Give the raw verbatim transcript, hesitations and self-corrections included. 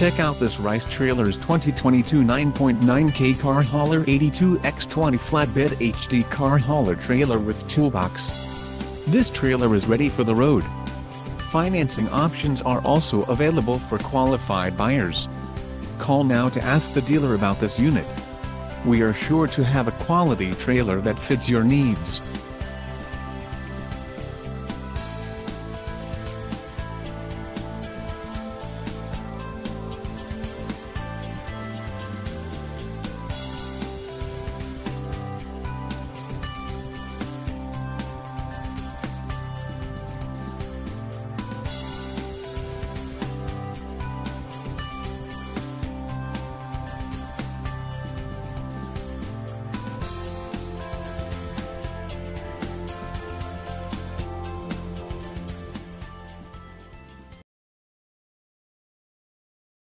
Check out this Rice Trailer's twenty twenty-two nine point nine K car hauler eighty-two by twenty flatbed H D car hauler trailer with Toolbox. This trailer is ready for the road. Financing options are also available for qualified buyers. Call now to ask the dealer about this unit. We are sure to have a quality trailer that fits your needs.